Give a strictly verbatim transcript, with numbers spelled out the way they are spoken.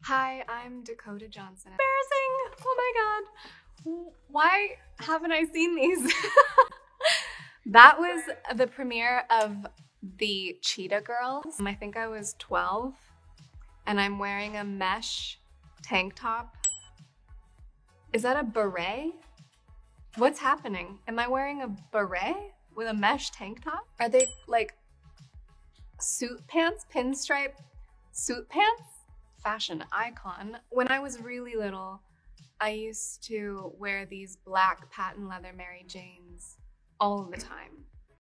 Hi, I'm Dakota Johnson. Embarrassing! Oh my god. Why haven't I seen these? That was the premiere of the Cheetah Girls. I think I was twelve, and I'm wearing a mesh tank top. Is that a beret? What's happening? Am I wearing a beret with a mesh tank top? Are they like suit pants, pinstripe suit pants? Fashion icon. When I was really little, I used to wear these black patent leather Mary Janes all the time.